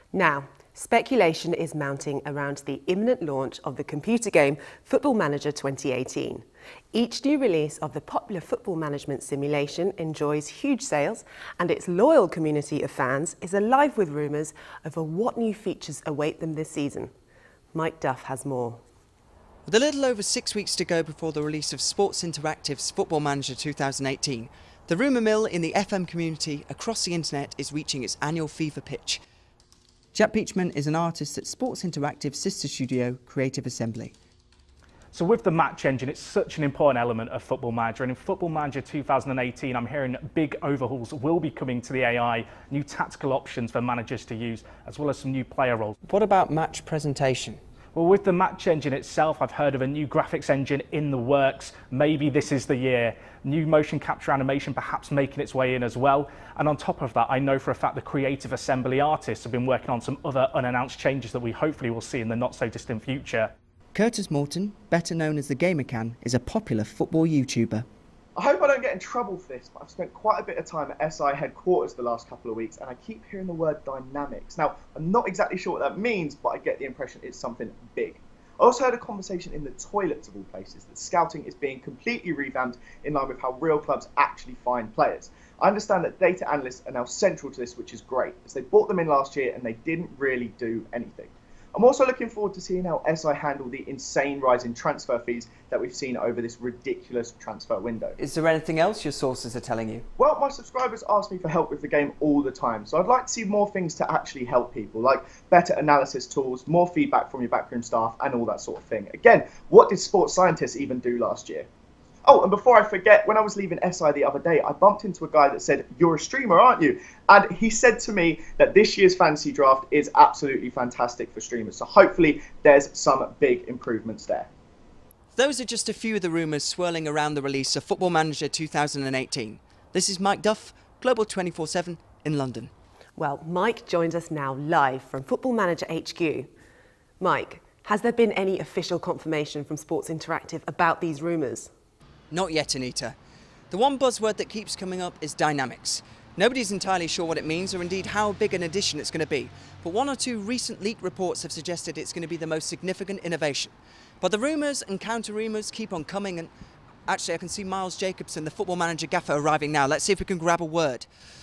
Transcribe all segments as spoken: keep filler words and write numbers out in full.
Now, speculation is mounting around the imminent launch of the computer game Football Manager twenty eighteen. Each new release of the popular football management simulation enjoys huge sales, and its loyal community of fans is alive with rumours over what new features await them this season. Mike Duff has more. With a little over six weeks to go before the release of Sports Interactive's Football Manager two thousand eighteen, the rumour mill in the F M community across the internet is reaching its annual fever pitch. Jack Peachman is an artist at Sports Interactive's sister studio, Creative Assembly. So with the match engine, it's such an important element of Football Manager, and in Football Manager two thousand eighteen, I'm hearing big overhauls will be coming to the A I, new tactical options for managers to use, as well as some new player roles. What about match presentation? Well, with the match engine itself, I've heard of a new graphics engine in the works. Maybe this is the year. New motion capture animation perhaps making its way in as well. And on top of that, I know for a fact the Creative Assembly artists have been working on some other unannounced changes that we hopefully will see in the not so distant future. Curtis Morton, better known as the Gamercan, is a popular football YouTuber. I hope I don't get in trouble for this, but I've spent quite a bit of time at S I headquarters the last couple of weeks, and I keep hearing the word dynamics. Now, I'm not exactly sure what that means, but I get the impression it's something big. I also heard a conversation in the toilets of all places that scouting is being completely revamped in line with how real clubs actually find players. I understand that data analysts are now central to this, which is great, as they brought them in last year and they didn't really do anything. I'm also looking forward to seeing how S I handle the insane rise in transfer fees that we've seen over this ridiculous transfer window. Is there anything else your sources are telling you? Well, my subscribers ask me for help with the game all the time, so I'd like to see more things to actually help people, like better analysis tools, more feedback from your backroom staff, and all that sort of thing. Again, what did sports scientists even do last year? Oh, and before I forget, when I was leaving S I the other day, I bumped into a guy that said, "You're a streamer, aren't you?" And he said to me that this year's fantasy draft is absolutely fantastic for streamers. So hopefully there's some big improvements there. Those are just a few of the rumours swirling around the release of Football Manager two thousand eighteen. This is Mike Duff, Global twenty-four seven in London. Well, Mike joins us now live from Football Manager H Q. Mike, has there been any official confirmation from Sports Interactive about these rumours? Not yet, Anita. The one buzzword that keeps coming up is dynamics. Nobody's entirely sure what it means or indeed how big an addition it's going to be, but one or two recent leaked reports have suggested it's going to be the most significant innovation. But the rumours and counter-rumours keep on coming, and actually I can see Miles Jacobson, the Football Manager gaffer, arriving now. Let's see if we can grab a word.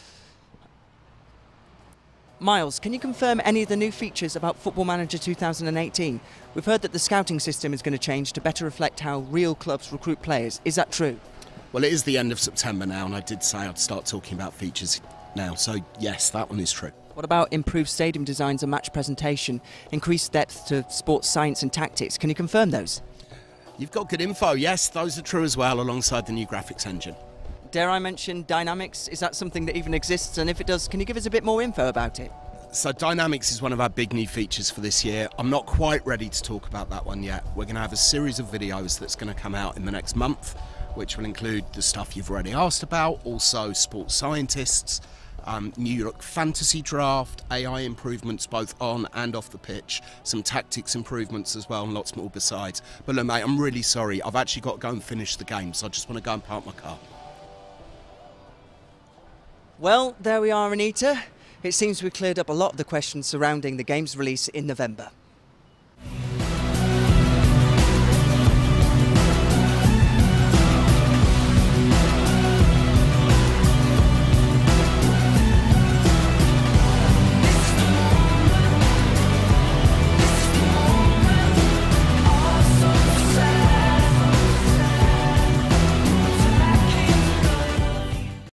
Miles, can you confirm any of the new features about Football Manager two thousand eighteen? We've heard that the scouting system is going to change to better reflect how real clubs recruit players. Is that true? Well, it is the end of September now, and I did say I'd start talking about features now, so yes, that one is true. What about improved stadium designs and match presentation, increased depth to sports science and tactics? Can you confirm those? You've got good info, yes, those are true as well, alongside the new graphics engine. Dare I mention dynamics? Is that something that even exists? And if it does, can you give us a bit more info about it? So Dynamics is one of our big new features for this year. I'm not quite ready to talk about that one yet. We're going to have a series of videos that's going to come out in the next month, which will include the stuff you've already asked about, also sports scientists, um, New York fantasy draft, A I improvements both on and off the pitch, some tactics improvements as well, and lots more besides. But look, mate, I'm really sorry. I've actually got to go and finish the game, so I just want to go and park my car. Well, there we are, Anita. It seems we've cleared up a lot of the questions surrounding the game's release in November.